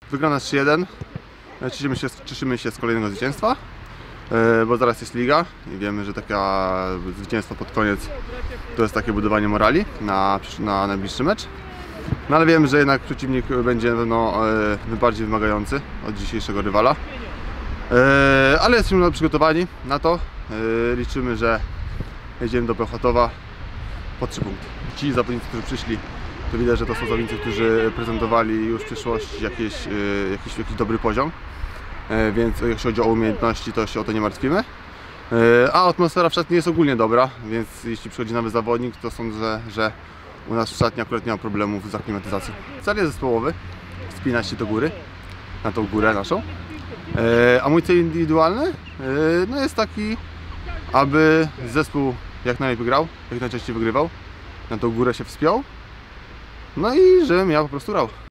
wygrana 3-1. Cieszymy się z kolejnego zwycięstwa, bo zaraz jest liga i wiemy, że takie zwycięstwo pod koniec to jest takie budowanie morali na najbliższy mecz. No ale wiemy, że jednak przeciwnik będzie bardziej wymagający od dzisiejszego rywala. Ale jesteśmy przygotowani na to. Liczymy, że jedziemy do Bełchatowa po 3 punkty. Ci zawodnicy, którzy przyszli, to widać, że to są zawodnicy, którzy prezentowali już w przyszłości jakiś dobry poziom. Więc jeśli chodzi o umiejętności, to się o to nie martwimy. A atmosfera w szatni jest ogólnie dobra, więc jeśli przychodzi nowy zawodnik, to sądzę, że u nas w szatni akurat nie ma problemów z aklimatyzacją. Cel jest zespołowy, wspinać się do góry, na tą górę naszą. A mój cel indywidualny no jest taki, aby zespół jak najlepiej grał, jak najczęściej wygrywał, na tą górę się wspiął, no i żebym ja po prostu grał.